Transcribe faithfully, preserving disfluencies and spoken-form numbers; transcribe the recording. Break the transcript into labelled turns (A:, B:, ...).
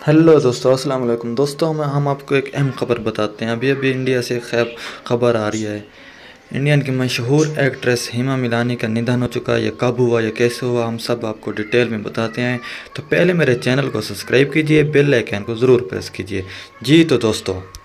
A: Hello दोस्तों, अस्सलाम वालेकुम। दोस्तों में हम आपको एक अहम खबर बताते हैं। अभी अभी इंडिया से खैब खबर आ रही है। इंडियन की मशहूर एक्ट्रेस हेमा मालिनी का निधन हो चुका है। ये कब हुआ, ये कैसे हुआ, हम सब आपको डिटेल में बताते हैं। तो पहले मेरे चैनल को सब्सक्राइब कीजिए, बेल आइकन को ज़रूर प्रेस कीजिए। जी तो दोस्तों,